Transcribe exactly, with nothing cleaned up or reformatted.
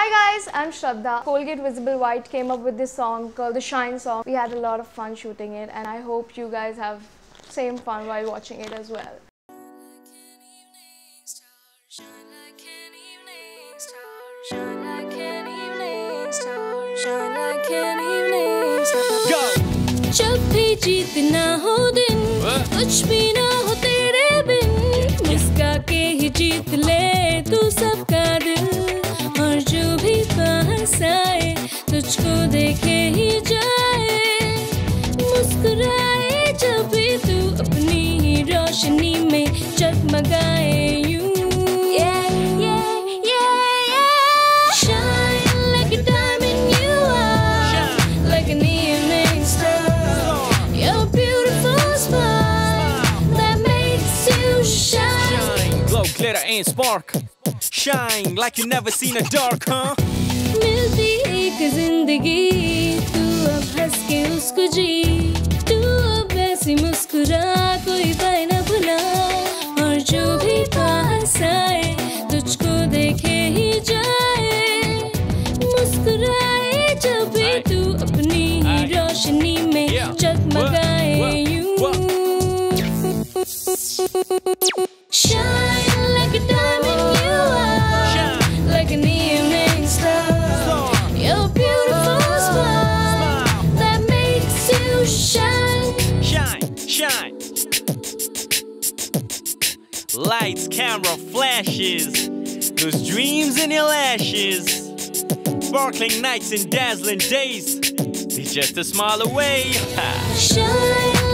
Hi guys, I'm Shraddha. Colgate Visible White came up with this song called the Shine song. We had a lot of fun shooting it and I hope you guys have same fun while watching it as well. जब भी जीतना हो दिन कुछ भी ना हो तेरे बिन मुस्का के ही जीत ले तू सबका दिल और जो भी पास आए तुझको देखे ही जाए मुस्कुराए जब भी तू अपनी ही रोशनी में जगमगाए यूं yeah, yeah, yeah, yeah. Shine like a diamond you are Shine. Like an evening star You're a beautiful smile that makes you shine. Shine, glow, glitter and spark. Shine like you never seen a dark, huh? मिलती एक जिंदगी तू अब हंस के उसको जी तू अब ऐसी मुस्कुरा कोई पाए ना भुला और जो भी पास आए तुझको देखे ही जाए मुस्कुराए जब भी तू अपनी ही रोशनी में जगमगाए यूं Shine like a diamond you are like an evening star You're a beautiful smile that makes you shine Shine, shine. Lights, camera, flashes. Those dreams in your lashes. Sparkling nights and dazzling days. They're just a smile away. Shine